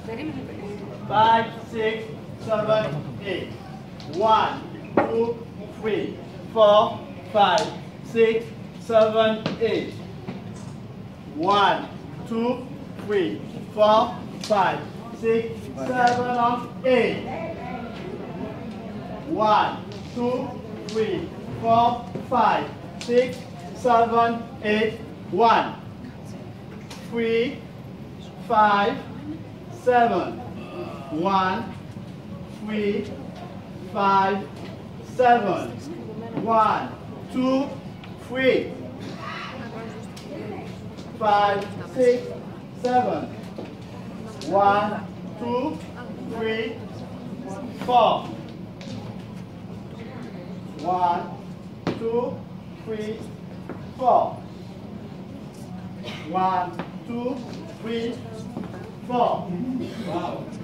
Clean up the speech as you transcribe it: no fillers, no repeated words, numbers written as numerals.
5, 6, 7, 8. 1, 2, 3, 4, 5, 6, 7, 8. 1, 2, 3, 4, 5, 6, 7, 8. 1, 2, 3, 4, 5, 6, 7, 8. 1, 3, 5, 7. 1, 3, 5, 7. 1, 2, 3, 5, 6, 7. 1, 2, 3, 4. 1, 2, 3, 4. 1, 2, 3, 4. Wow.